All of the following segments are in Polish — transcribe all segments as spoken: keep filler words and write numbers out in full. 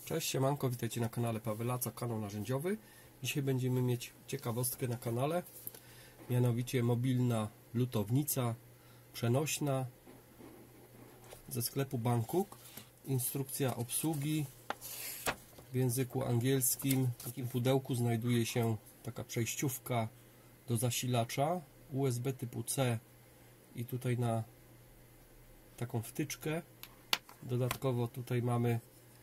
Cześć, siemanko, witajcie na kanale Pawelaca, kanał narzędziowy. Dzisiaj będziemy mieć ciekawostkę na kanale, mianowicie mobilna lutownica przenośna ze sklepu Bangkok. Instrukcja obsługi w języku angielskim. W takim pudełku znajduje się taka przejściówka do zasilacza U S B typu C i tutaj na taką wtyczkę. Dodatkowo tutaj mamy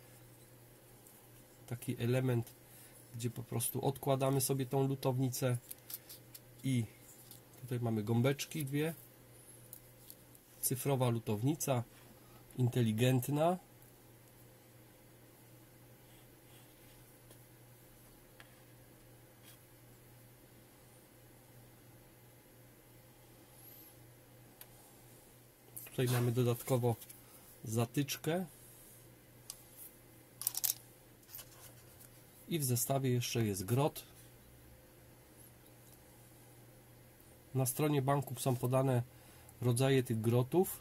taki element, gdzie po prostu odkładamy sobie tą lutownicę i tutaj mamy gąbeczki dwie. Cyfrowa lutownica, inteligentna. Tutaj mamy dodatkowo zatyczkę i w zestawie jeszcze jest grot. Na stronie Bangkok są podane rodzaje tych grotów.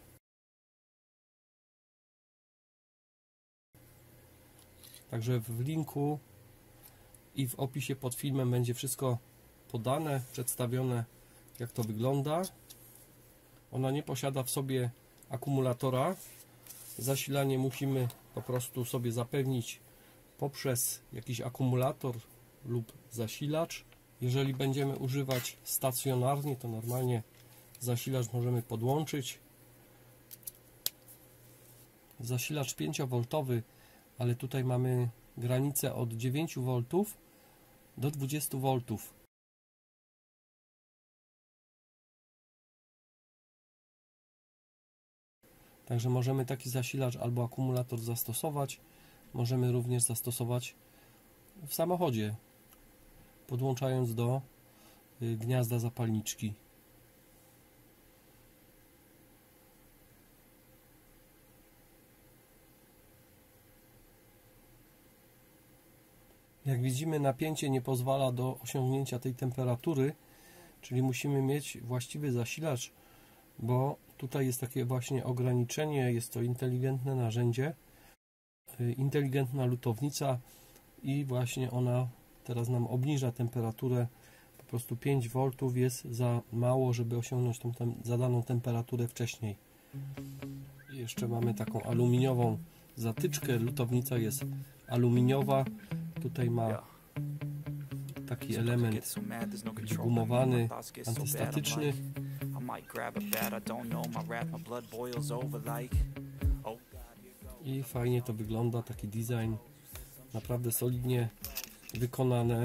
Także w linku i w opisie pod filmem będzie wszystko podane, przedstawione, jak to wygląda. Ona nie posiada w sobie akumulatora. Zasilanie musimy po prostu sobie zapewnić poprzez jakiś akumulator lub zasilacz. Jeżeli będziemy używać stacjonarnie, to normalnie zasilacz możemy podłączyć. Zasilacz pięciowoltowy, ale tutaj mamy granicę od dziewięciu woltów do dwudziestu woltów. Także możemy taki zasilacz albo akumulator zastosować. Możemy również zastosować w samochodzie, podłączając do gniazda zapalniczki. Jak widzimy, napięcie nie pozwala do osiągnięcia tej temperatury, czyli musimy mieć właściwy zasilacz, bo tutaj jest takie właśnie ograniczenie, jest to inteligentne narzędzie, inteligentna lutownica i właśnie ona teraz nam obniża temperaturę. Po prostu pięć woltów jest za mało, żeby osiągnąć tą tem zadaną temperaturę wcześniej. I jeszcze mamy taką aluminiową zatyczkę. Lutownica jest aluminiowa. Tutaj ma taki element gumowany, antystatyczny. I fajnie to wygląda, taki design naprawdę solidnie wykonane.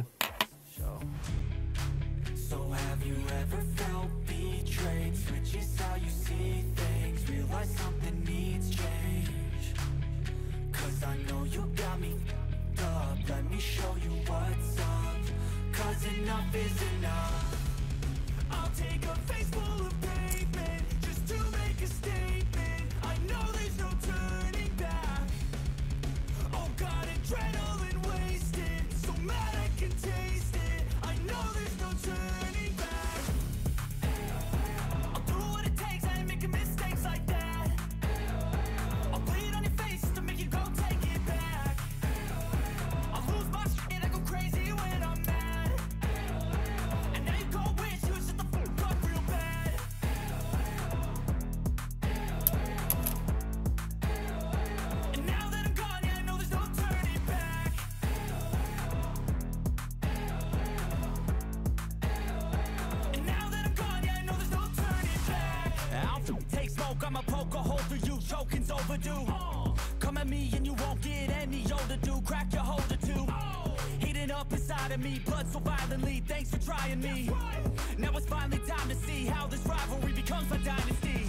I'ma poke a hole through you, choking's overdue. Come at me and you won't get any older, dude. Crack your holder too. Heating up inside of me, blood so violently. Thanks for trying me. Now it's finally time to see how this rivalry becomes a dynasty.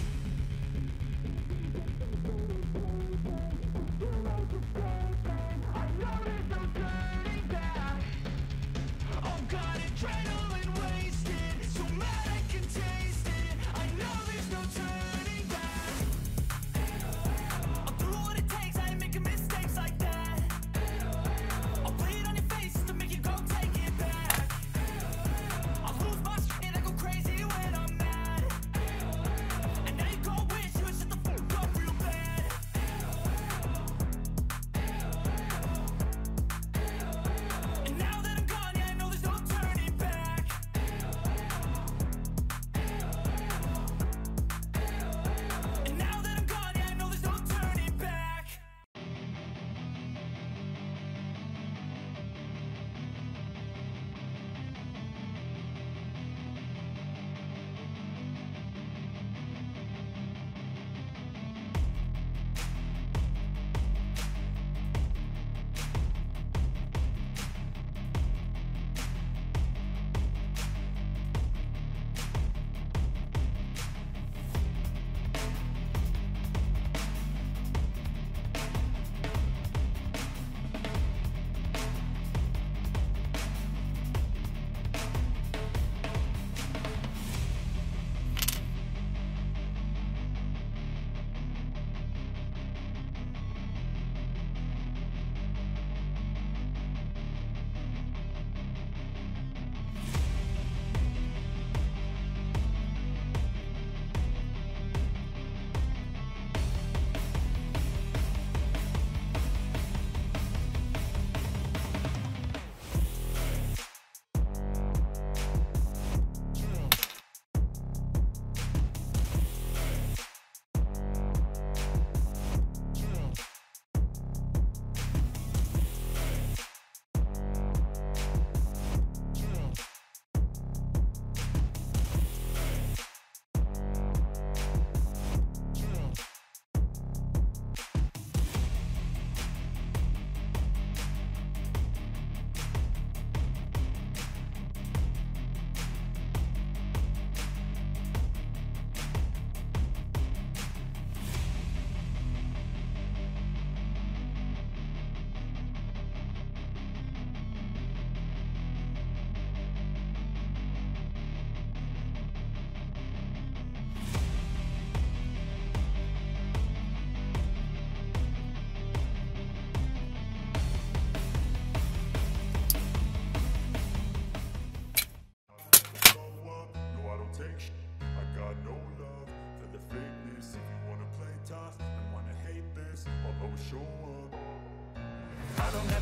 I know there's no turning back. Oh God, adrenaline wasted. So mad I can taste it. I know there's no turning back. I'll do what it takes, I ain't making mistakes like that. I'll bleed on your face to make you go take it back. I'll lose my shit, I go crazy when I'm mad. And now you go wish you would shut the fuck up real bad.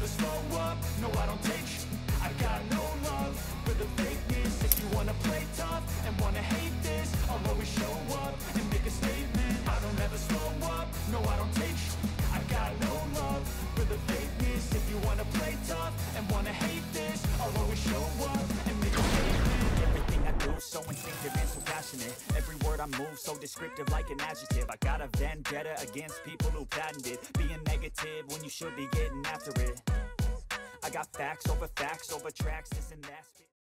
never slow up, no I don't take sh- I got no love for the fakeness. If you wanna play tough and wanna hate this, I'll always show up and make a statement. I don't ever slow up, no I don't take sh- I got no love for the fakeness. If you wanna play tough and wanna hate this, I'll always show up and make a statement. Everything I do so instinctive and so passionate. Every word I move so descriptive like an adjective. I got a vendetta against people who patented being negative when you should be getting after it. I got facts over facts over tracks, this and that.